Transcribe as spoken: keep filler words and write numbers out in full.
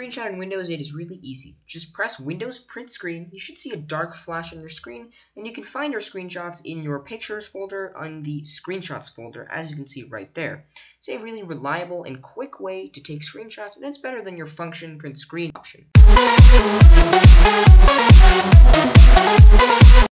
screenshot in Windows, it is really easy. Just press Windows Print Screen. You should see a dark flash on your screen, and you can find your screenshots in your Pictures folder on the Screenshots folder, as you can see right there. It's a really reliable and quick way to take screenshots, and it's better than your Function Print Screen option.